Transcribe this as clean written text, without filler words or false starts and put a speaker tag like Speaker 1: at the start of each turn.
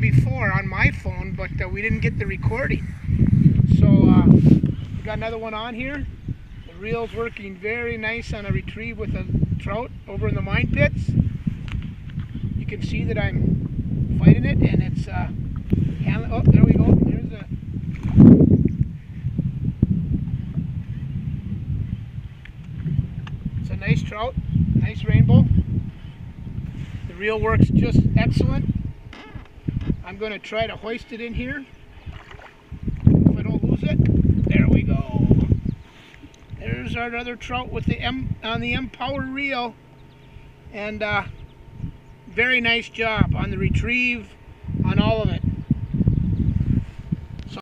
Speaker 1: before on my phone, but we didn't get the recording. So we got another one on here. The reel's working very nice on a retrieve with a trout over in the mine pits. You can see that I'm fighting it, and it's handling. Oh, there we go. There's a. It's a nice trout, nice rainbow. The reel works just excellent. I'm going to try to hoist it in here. If I don't lose it, there we go. There's our other trout with the M-POW-R reel, and very nice job on the retrieve, on all of it.